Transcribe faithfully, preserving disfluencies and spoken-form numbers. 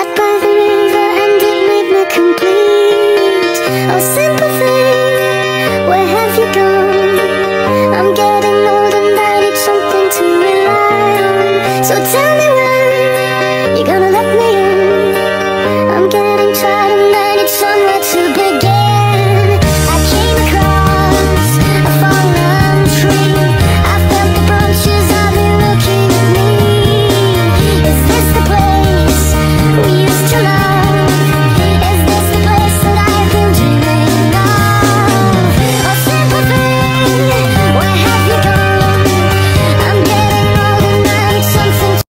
Sat by the river and it made me complete. Oh, sympathy, where have you gone? I'm getting